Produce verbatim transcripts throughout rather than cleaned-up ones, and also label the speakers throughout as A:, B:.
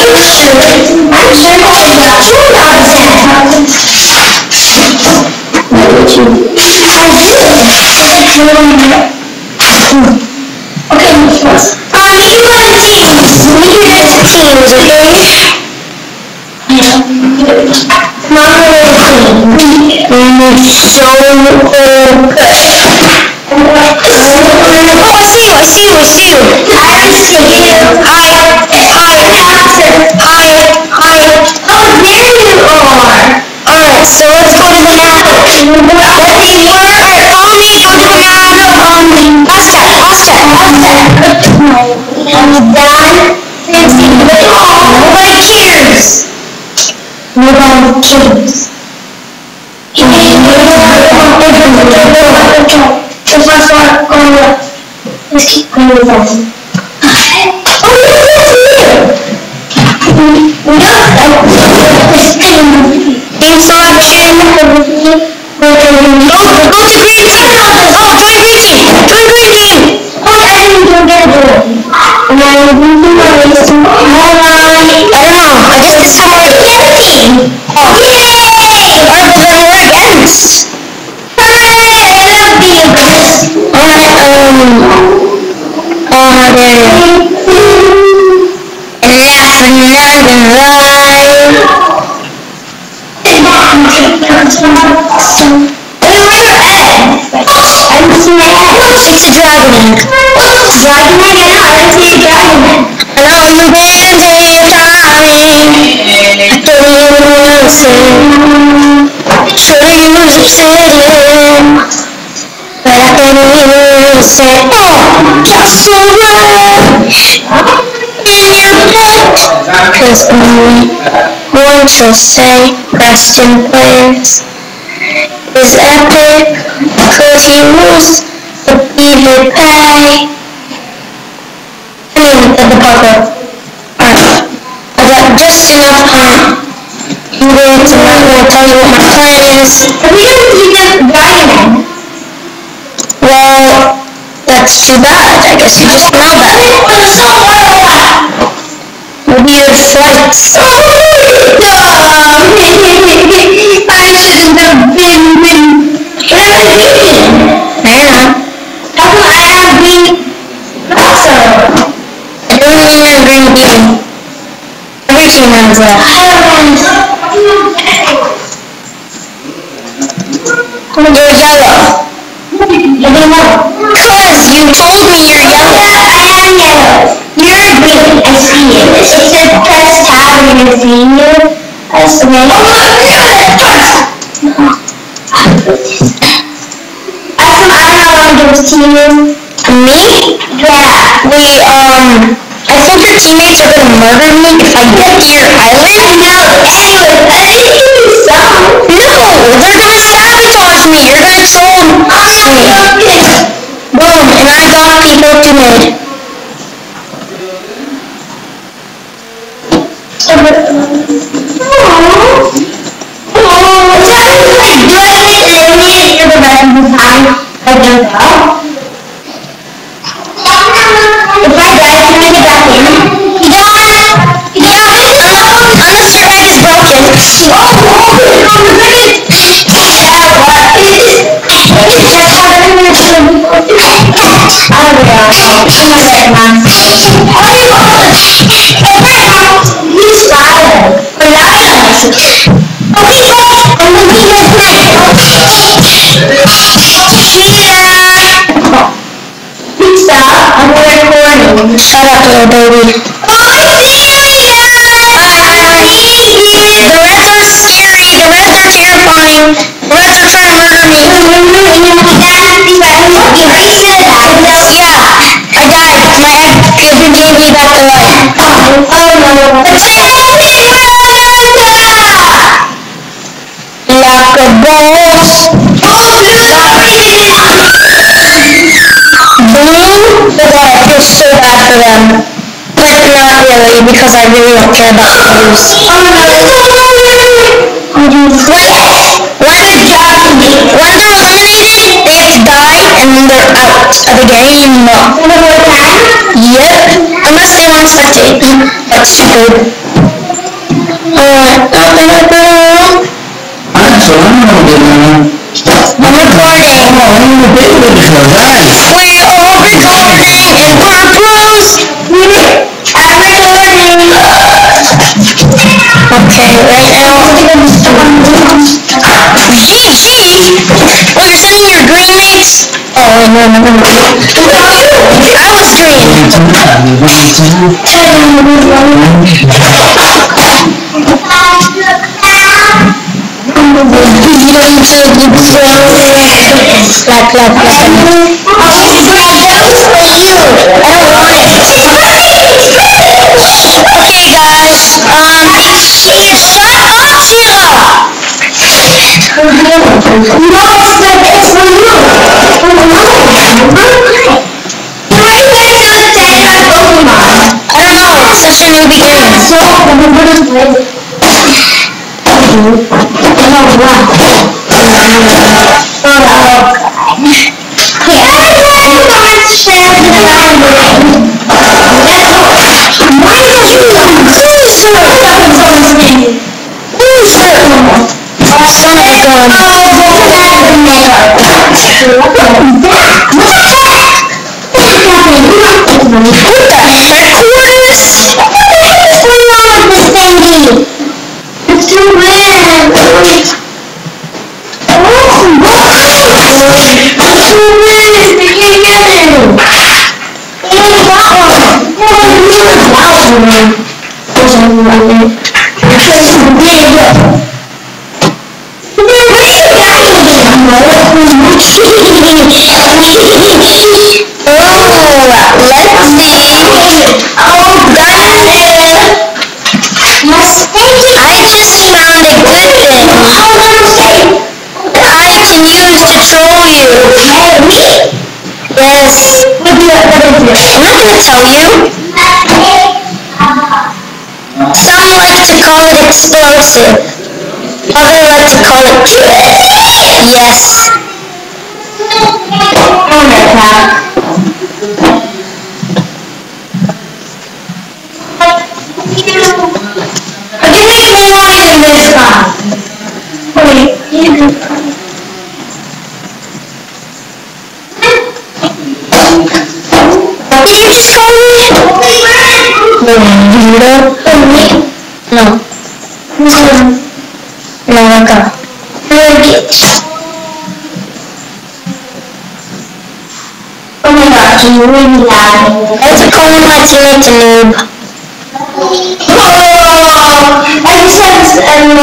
A: I'm sure I got two out of ten. What did you? I did. Okay, um, you go to teams. Lead it to teams, okay? Mom, we're a team. So good. Oh, I see you, I see you, I see you. I see you. Hi, hi, hi, hi. Oh, there you are. Alright, so let's go to the map. Let's see where. Alright, follow me, go to the map. No, follow me. Pause chat, pause chat, pause chat. And done. Fancy. Oh, nobody cares. Nobody cares. If I start going up, let's keep going with that. Oh, look at this here! Instruction. Go, go to green team! Oh, join green team! Join green team! Oh, yeah, I didn't even get it. And I didn't do my race. I don't know. I just did somewhere to the other team. Oh, yay! Alright, well, then we're against. Alright, um, oh, there it is. And that's another line. Wait, where's your egg? I didn't see my egg. It's a dragon egg. Dragon egg? I know, I didn't see a dragon egg. And on the band they're flying. I don't even want to sing. Sure you sitting. But I can't even say, oh, just so much in your book. Cause only one shall say Preston plays is epic. Cause he rules the beaver pay. I mean, the Parker. Alright. I got just enough time. I'm going to not going to tell you what my plan is. Are we going to do the dragon? Well, that's too bad. I guess you just know that. Weird flights. Oh, no! I shouldn't have been with... What am I doing? I don't know. How come I have green... Also, I don't really have green bean. Every team has that. You're yellow. Cause you told me you're yellow. I am yellow. You're green. I see it. It said press tab and you're seeing you. That's the name. Oh my god! I don't know how long this team is. Me? Yeah. We, um, I think your teammates are gonna murder me if I get to your island. I know. Anyway, I think you can do some. No! They're gonna sabotage me. You're gonna troll me. Boom, and I got people to mid. Oh, is that like good and eliminate for the rest of the time? I don't know. If I die, can I get back in? Yeah, yeah, unless your egg is broken. Oh, oh, shut up, little baby. Oh, I see you! I see you! The reds are scary. The reds are terrifying. The reds are trying to murder me. Yeah, I died. My egg gave me back to life. Oh no. Attack me, like a boss. Blue, but I feel so bad for them. But not really, because I really don't care about blues. Oh no. When they're eliminated, they get to die, and then they're out of the game. Yep. Unless they want to spectate. That's stupid. Alright, open up the room.
B: I'm so I'm gonna get one.
A: I'm recording.
B: Oh, I'm gonna get with you. Right.
A: We're all recording and we're pros. I'm recording. Okay, right now. Gee, gee. Oh, you're sending your green mates? Oh, no, no, no, no. I was green. Clap, clap, clap. Okay, guys. Um, shut up, Sheila. No, it's the it's for you. Why are you guys so excited about Pokemon? I don't know. It's such a new beginning. So, it's too weird. Yes. I'm not gonna tell you. Some like to call it explosive. Others like to call it cute. Yes. Give me more than this one. Wait, you Did you just call me? No. No. No, Rebecca. Oh my gosh, you're really loud. That's calling my teammate a noob. Oh, I just had this, um,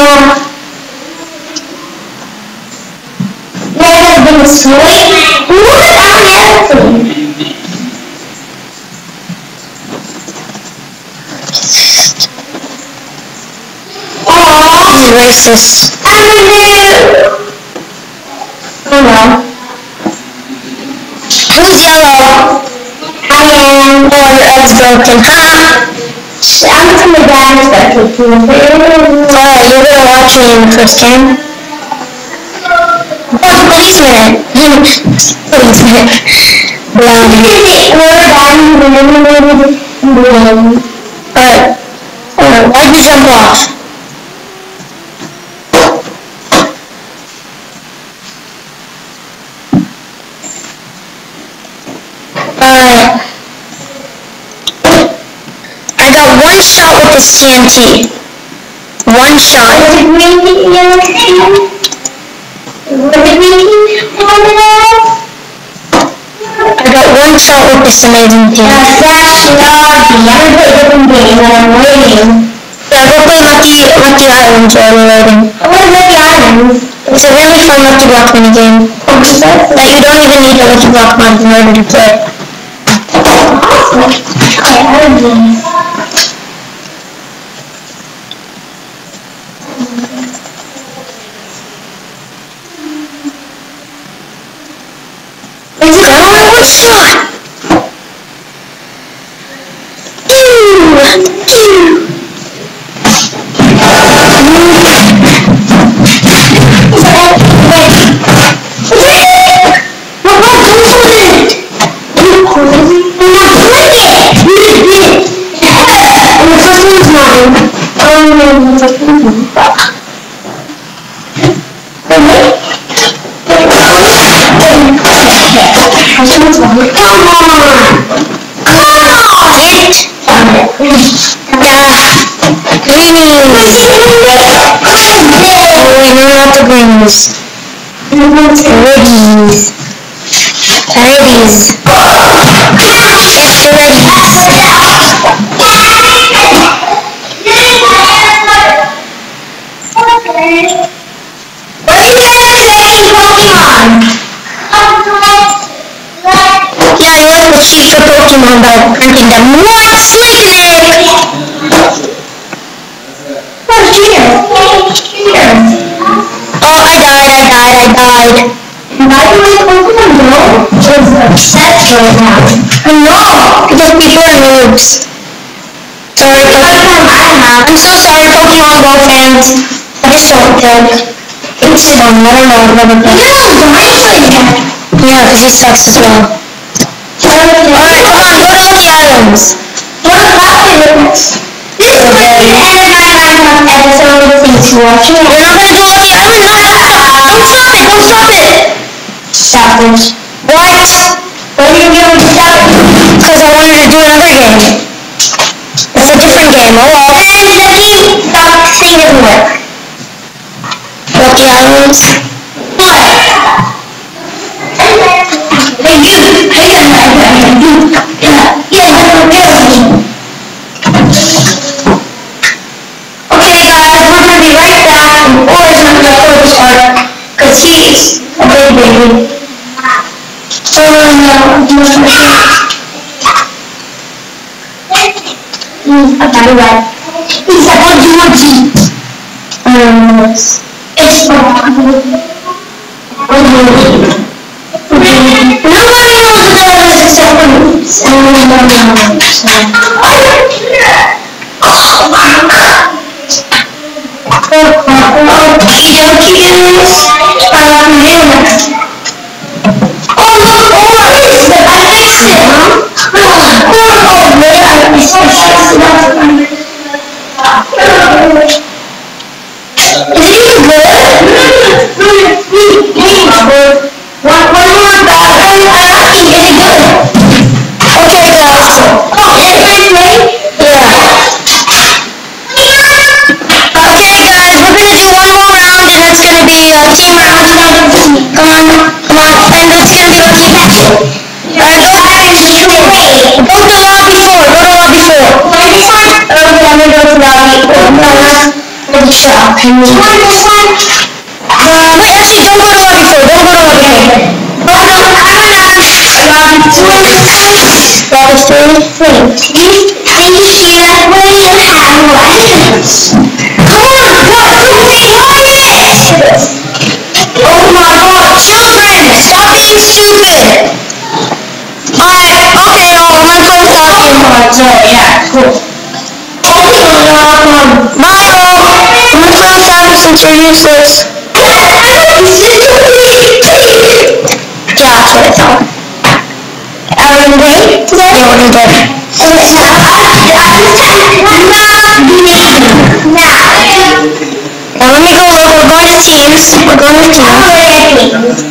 A: yeah, I've been asleep. What? I'm everything. He's racist. I'm a noob. Oh no. Who's yellow? I am. Oh, your egg's broken. Ha! I'm from the dad perspective. Oh, you're gonna watch me in the first game? Oh, the policeman. Policeman. Blonde. Alright. Alright, why'd you jump off? Alright. I got one shot with this T N T. One shot. Was it green yellow thing? Was it green yellow? I got one shot with this amazing thing. That's Dash Lobby. I'm gonna play a different game when I'm waiting. Yeah, go play Lucky, Lucky Islands while we're waiting. What is Lucky Islands? It's a really fun Lucky Block minigame. That you don't even need a Lucky Block mod in order to play. Awesome. Okay, I would do Is it only one shot? Ew! Ew! Mine. Greenies. Reddies. Reddies. It's the reddies. What are you guys saying, Pokemon? Yeah, I like the cheat for Pokemon by printing them. What? Slicknick! Oh, cheater. Cheater. Oh, I died, I died, I died. Why do my Pokemon Go is upset right now? No! Because people are noobs. Sorry, Pokemon. I'm so sorry, Pokemon Go fans. I just don't think. It's fun, I don't know, I've never played. No, mine's like that. Yeah, because he sucks as well. Alright, come on, go to all the items. What about items? This is like the end of my Minecraft episode. Thanks for watching. We're not gonna do all the items. No, don't stop it, don't stop it. Stop it. What? Why are you gonna stop it? Because I wanted to do another game. It's a different game, oh well. And the game stop thing doesn't work. What the items? What? Hey you! Hey you! Yeah, yeah, yeah. Okay guys, we're gonna be right back, and Orange is gonna go this part, cause he's a big baby. So no, he's a bad rat. He's a bad monkey. Um, it's fun. Nobody knows what that is except for me. So, oh my god. Okie dokies. Um, oh look, oh I fixed it, I fixed it. Oh man, I'm so stressed out. Is it even good? One, one more bad. I'm asking, is it good? Okay guys. Oh, is it ready? Yeah. Okay guys, we're gonna do one more round and it's gonna be a team round. Come on, come on, and it's gonna be Lucky Pikachu. Alright, go ahead and just wait. Go to lobby four, go to lobby four. This one? Okay, I'm gonna go to lobby four. No, not for the shop. This one, this one? Um, actually, don't go to lobby four, don't go to lobby four. Oh no, I'm gonna lobby two. Lobby three? Wait, these, these here, where do you have lessons? Come on, go, do it! Oh my god, children, stop being stupid! Alright, okay, oh, I'm gonna play without earbuds. So, yeah, cool. Um, Mario, I'm gonna play without you since you're useless. Yeah, that's what I thought. Are we gonna wait today? Yeah, we're gonna wait. Now let me go, we're going to teams. We're going to teams.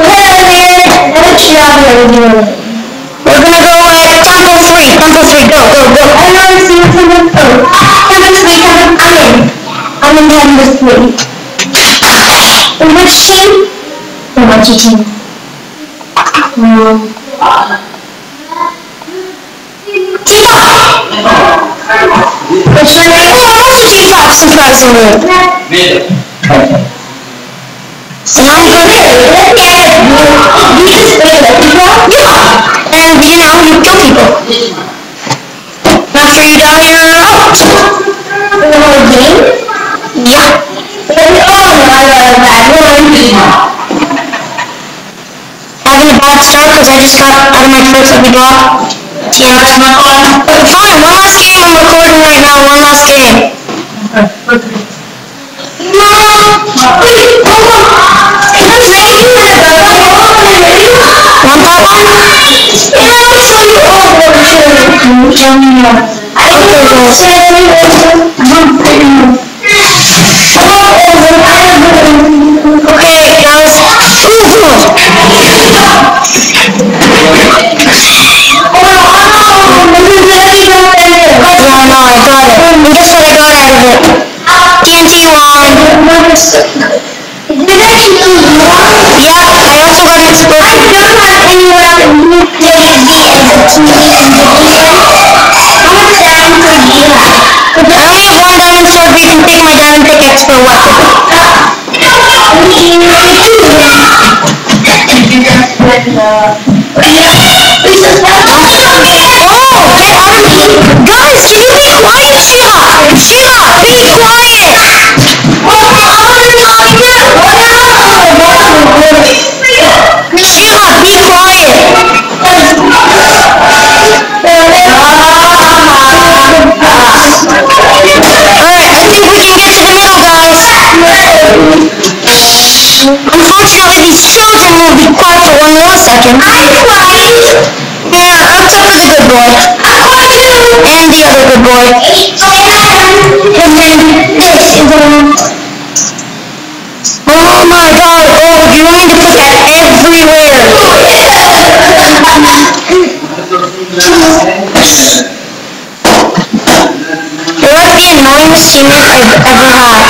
A: We're gonna go at Temple three. Temple three, go, go, go. I know I've seen Temple three. Temple three, Temple, I'm in. I'm in Temple three. In which team? In which team? Um, T-Fox! Which one? Oh, I'm also T-Fox, surprisingly. And I'm good. You just play with people? Yeah. And you know, you kill people. After you die, you're out. In the whole game? Yeah. And, oh no, I got a bad one. Having a bad start because I just got out of my first every block. Yeah, that's not fun. But fine, one last game I'm recording right now, one last game. No! Wait, hold on! Can I show you that? Want that one? Yeah, I'll show you all of them. I don't know. I don't know. Guys, can you be quiet, Sheila? Sheila, be quiet! Sheila, be quiet! Alright, I think we can get to the middle, guys. Unfortunately, these children will be quiet for one more second. Yeah, I'm tough as a good boy. And the other good boy. And then this is um. Oh my god, oh, you want me to put that everywhere. You're like the annoyingest teammate I've ever had.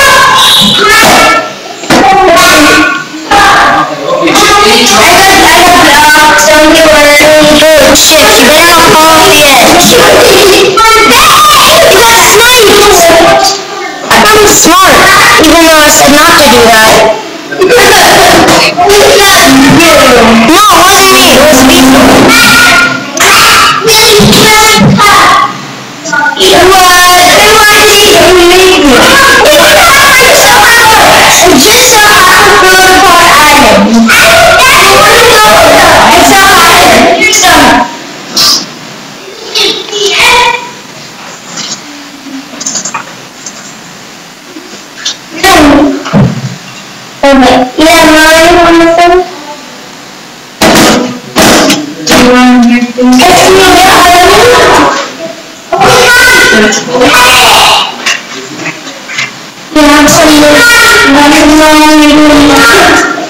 A: Oh shit, you better not fall off the edge. You got sniped! I'm smart, even though I said not to do that. No, it wasn't me, it was people. It was, it wasn't even me. It just so happened to be for Adam. It so happened. Okay, you have mine on the phone? Do you want your thing? It's me, yeah, I'm sorry.